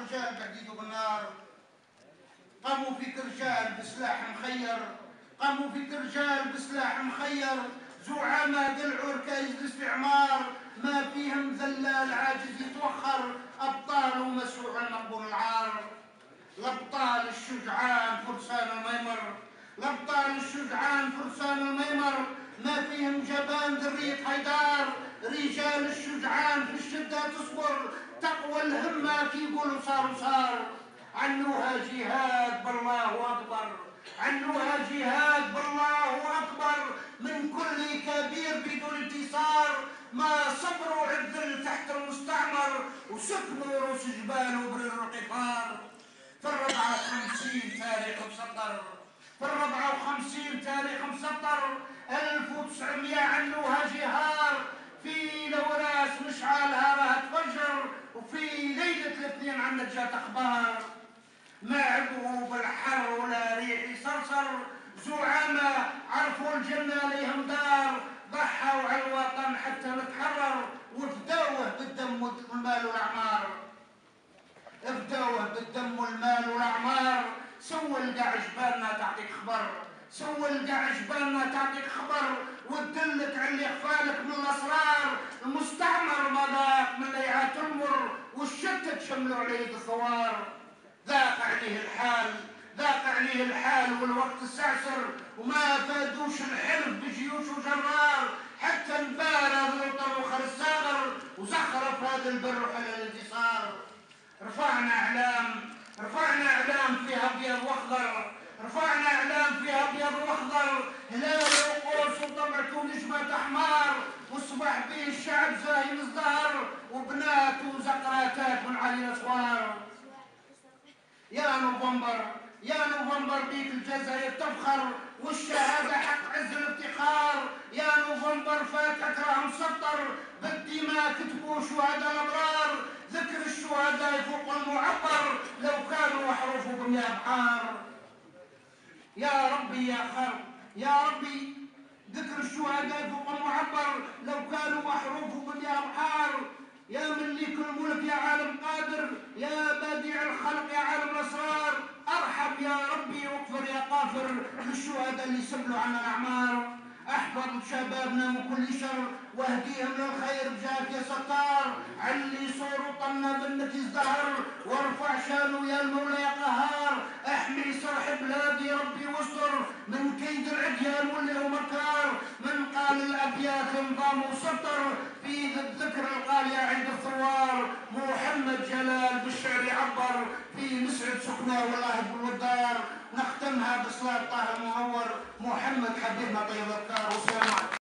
رجال بحديد وبالنار، قاموا فيك رجال بسلاح مخير، قاموا فيك رجال بسلاح مخير، زعماء قلعوا ركايز الاستعمار، ما فيهم ذلال عاجز يتوخر، أبطال ومسروع المقبول العار. الأبطال الشجعان فرسان الميمر، الأبطال الشجعان فرسان الميمر، ما فيهم جبان ذرية حيدار، رجال الشجعان في الشدة تصبر، تقوى الهمة كي يقولوا صار. عنوها جهاد بالله أكبر، عنوها جهاد بالله أكبر، من كل كبير بدون انتصار، ما صبروا عالذل تحت المستعمر، وسكنوا رؤوس جبال وبرروا القفار. في 54 تاريخ مسطر، في 54 تاريخ مسطر، 1900 عنوها جهار، في لوراس مشعالها راه تفجر، وفي ليلة الاثنين عندك جات أخبار. ما عبوا بالحر ولا ريح يصرصر، زعماء عرفوا الجنة ليهم دار، ضحوا على الوطن حتى نتحرر، وفداوه بالدم والمال والأعمار، افداوه بالدم والمال والأعمار. سول قاع جبالنا تعطيك خبر، سول قاع جبالنا تعطيك خبر، وتدلك على اللي يخفالك من الأسرار. المستعمر ما ذاق من ليعات المر، والشتت شملوا عليه الثوار. ذاق عليه الحال، ذاق عليه الحال والوقت استعسر، وما فادوش الحلف بجيوش وجرار، حتى انبارى ذو وخر الساغر، وزخرف هذا البر على الانتصار. رفعنا اعلام فيها ابيض واخضر، رفعنا اعلام فيها ابيض واخضر، هلال وقوس وطبعته نجمة احمار، واصبح به الشعب زاهي الازدهار، وبنات وزقراتات من علي الاسوار. يا نوفمبر، يا نوفمبر بيك الجزائر تفخر، والشهادة حق عز الافتخار. يا نوفمبر فاتك راه مسطر، بالدماء كتبوا شهداء الابرار، ذكر الشهداء يفوق المعبر، لو كانوا حروف بمياه بحار. يا ربي يا خلق، يا ربي ذكر الشهداء فوق المعبر، لو كانوا حروف بمياه بحار. يا مليك الملك يا عالم قادر، يا بديع الخلق يا عالم الاسرار، ارحم يا ربي واغفر يا غافر للشهداء اللي سبلوا عنا الاعمار. احفظ شبابنا من كل شر، واهديهم للخير بجاك يا ستار، علي صور وطنا منك يزدهر، وارفع شانه يا المولى يا قهار. احمي سرح بلادي يا ربي واستر، من كيد العديان واللي هو مكار، من قال الابيات نظام وسطر، في الذكر الغالية عند الثوار. محمد جلال بالشعر يعبر، في نسعد سكنه والله بالودار. نختمها بصلاة طه المنور، محمد حبيبنا طيب الافكار.